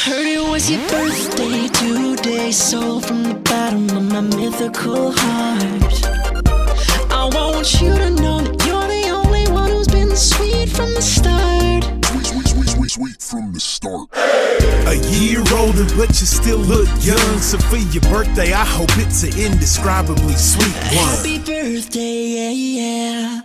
Heard it was your birthday today, so from the bottom of my mythical heart, I want you to know that you're the only one who's been sweet from the start. Sweet from the start. A year older, but you still look young. So for your birthday, I hope it's an indescribably sweet one. Happy birthday, yeah.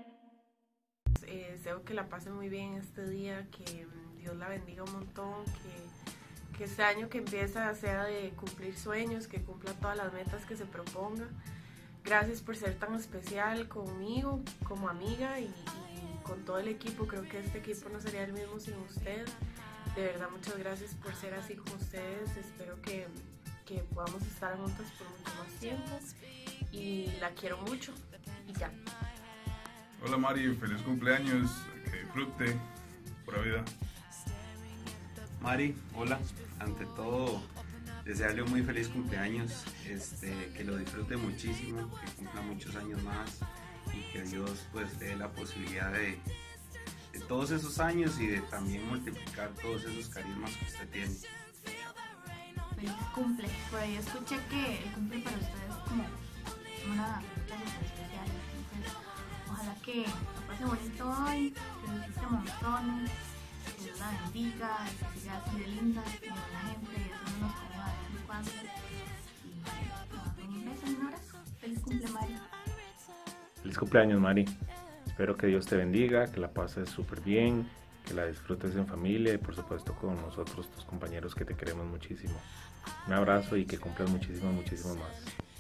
Deseo que la pasen muy bien este día, que Dios la bendiga un montón, que este año que empieza sea de cumplir sueños, que cumpla todas las metas que se proponga. Gracias por ser tan especial conmigo, como amiga y con todo el equipo. Creo que este equipo no sería el mismo sin usted. De verdad, muchas gracias por ser así como ustedes. Espero que podamos estar juntas por mucho más tiempo y la quiero mucho y ya. Hola Mari, feliz cumpleaños, que disfrute, pura vida. Mari, hola, ante todo desearle un muy feliz cumpleaños, que lo disfrute muchísimo, que cumpla muchos años más y que Dios pues le dé la posibilidad de todos esos años y de también multiplicar todos esos carismas que usted tiene. Feliz cumple. Por ahí escuché que el cumple para ustedes es como una fecha súper especial. Entonces, ojalá que lo pase bonito hoy, que disfrute montones, que Dios la bendiga, que siga así de linda, que buena gente, y eso no nos comida de vez en cuando. Y un beso y un abrazo. Feliz cumple, Mari. Feliz cumpleaños, Mari. Espero que Dios te bendiga, que la pases súper bien, que la disfrutes en familia y por supuesto con nosotros, tus compañeros que te queremos muchísimo. Un abrazo y que cumplas muchísimo más.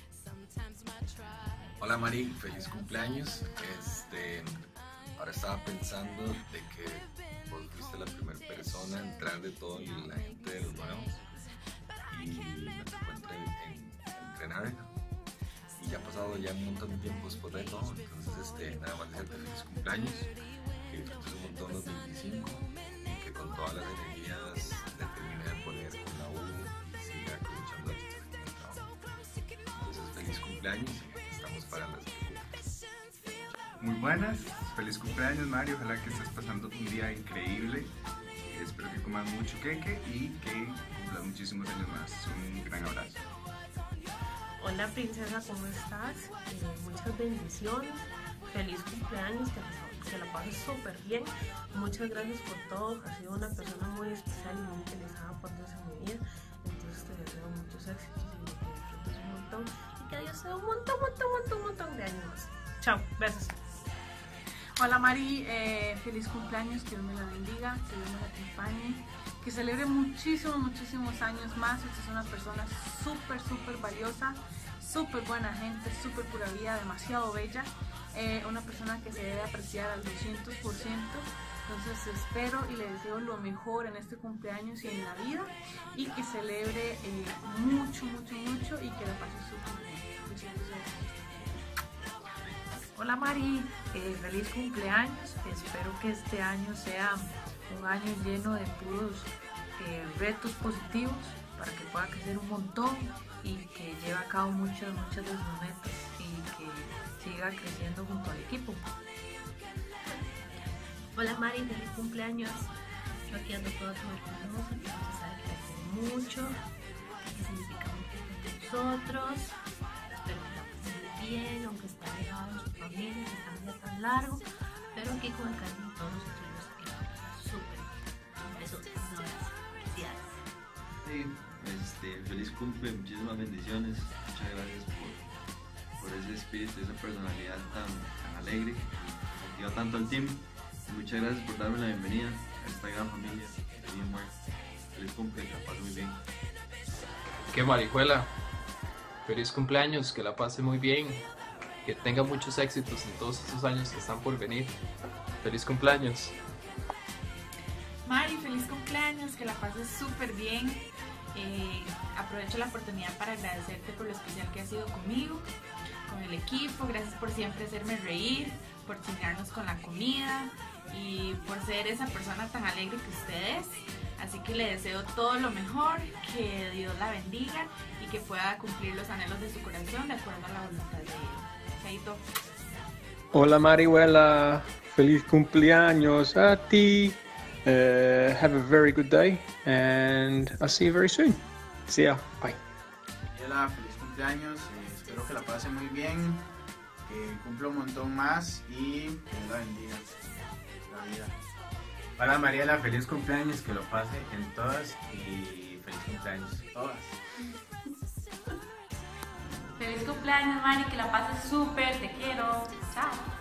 Hola Mari, feliz cumpleaños. Ahora estaba pensando de que vos fuiste la primera persona a entrar de toda la gente de los nuevos y me tocó entrenar. Y ya ha pasado ya un montón de tiempo después de todo, entonces nada más desearte feliz cumpleaños, que disfrutes un montón los 25 y que con todas las energías le termine de poner con la U y siga luchando éxito en el trabajo. Entonces feliz cumpleaños y estamos para las preguntas. Muy buenas, feliz cumpleaños Mari, ojalá que estés pasando un día increíble. Espero que comas mucho queque y que cumplas muchísimos años más. Un gran abrazo. Hola princesa, ¿cómo estás? Muchas bendiciones, feliz cumpleaños, que la pases súper bien. Muchas gracias por todo, has sido una persona muy especial y muy utilizada por Dios en mi vida. Entonces te deseo muchos éxitos y que disfrutes un montón y que Dios te dé un montón de años más. Chao, besos. Hola Mari, feliz cumpleaños, que Dios me la bendiga, que Dios me la acompañe, que celebre muchísimos años más. Usted es una persona súper valiosa, súper buena gente, súper pura vida, demasiado bella, una persona que se debe apreciar al 200%. Entonces espero y le deseo lo mejor en este cumpleaños y en la vida, y que celebre mucho y que la pase súper bien. Hola Mari, feliz cumpleaños. Espero que este año sea un año lleno de puros retos positivos para que pueda crecer un montón y que lleve a cabo muchas de sus metas y que siga creciendo junto al equipo. Hola Mari, feliz cumpleaños. Yo aquí ando toda tuberculosa, entonces sabe que la quiero mucho, que significa mucho para nosotros. Espero que la pasen muy bien, aunque está alejado de su familia, que está un día tan largo, pero aquí con el cariño de todos nosotros los quiero súper. Un beso, un abrazo, felicidades. Sí, feliz cumple, muchísimas bendiciones, muchas gracias por ese espíritu, esa personalidad tan alegre que motiva tanto al team. Muchas gracias por darme la bienvenida a esta gran familia de VMware. Feliz cumple, que la pase muy bien. Qué marihuela. Feliz cumpleaños, que la pase muy bien, que tenga muchos éxitos en todos esos años que están por venir. Feliz cumpleaños. Mari, feliz cumpleaños, que la pases súper bien. Aprovecho la oportunidad para agradecerte por lo especial que has sido conmigo, con el equipo. Gracias por siempre hacerme reír, por chingarnos con la comida y por ser esa persona tan alegre que usted es. Así que le deseo todo lo mejor, que Dios la bendiga y que pueda cumplir los anhelos de su corazón de acuerdo a la voluntad de Él. Chaito. Hola Marihuela, feliz cumpleaños a ti. Have a very good day, and I'll see you very soon. See ya. Bye. Mariela, feliz cumpleaños. Espero que la pase muy bien, que cumpla un montón más y que Dios la bendiga. La vida. Hola Mariela, feliz cumpleaños, que lo pase en todas y feliz cumpleaños. Todas. Feliz cumpleaños, Mari, que la pases súper, te quiero. Chao.